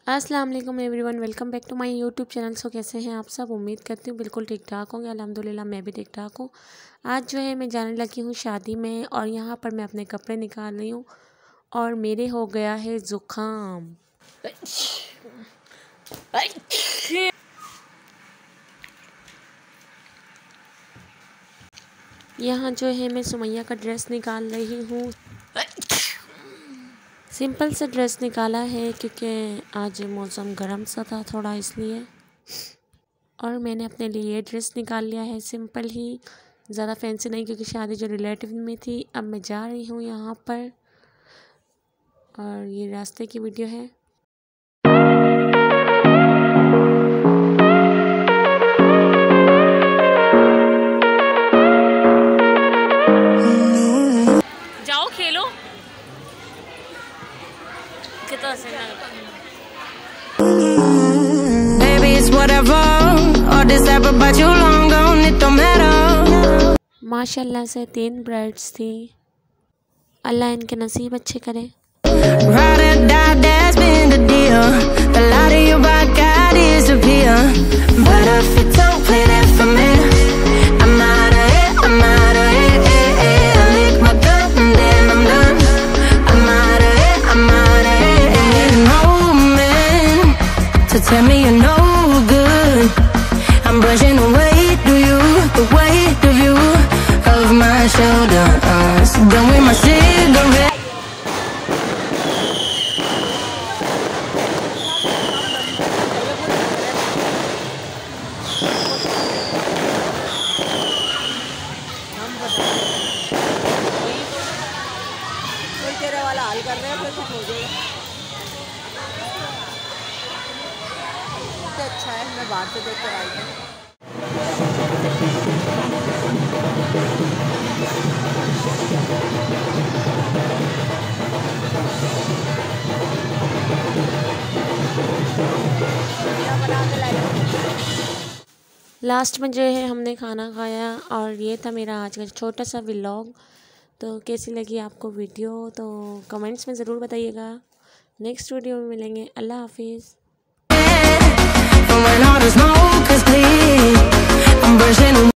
अस्सलाम वालेकुम everyone, welcome back to my YouTube channel. So कैसे हैं आप सब? उम्मीद करती हूँ बिल्कुल ठीक ठाक होंगे। अल्हम्दुलिल्लाह मैं भी ठीक ठाक हूँ। आज जो है मैं जाने लगी हूँ शादी में और यहाँ पर मैं अपने कपड़े निकाल रही हूँ और मेरे हो गया है ज़ुकाम। यहाँ जो है मैं सुमैया का ड्रेस निकाल रही हूँ। सिंपल सा ड्रेस निकाला है क्योंकि आज मौसम गर्म सा था थोड़ा, इसलिए। और मैंने अपने लिए ये ड्रेस निकाल लिया है, सिंपल ही, ज़्यादा फैंसी नहीं, क्योंकि शादी जो रिलेटिव में थी। अब मैं जा रही हूँ यहाँ पर और ये रास्ते की वीडियो है। जाओ खेलो। माशाल्लाह से 3 ब्राइड्स थी। अल्लाह इनके नसीब अच्छे करे। Tell me you're no good. I'm brushing away the weight of you, of my shoulders. Done with my cigarette. कोई तेरे वाला हाल कर रहे हैं, फिर कुछ हो जाएगा। अच्छा है, मैं बाहर से देख कर आई हूँ। लास्ट में जो है हमने खाना खाया और ये था मेरा आज का छोटा सा व्लॉग। तो कैसी लगी आपको वीडियो तो कमेंट्स में ज़रूर बताइएगा। नेक्स्ट वीडियो में मिलेंगे। अल्लाह हाफिज़। When all the smoke is clear, I'm brushing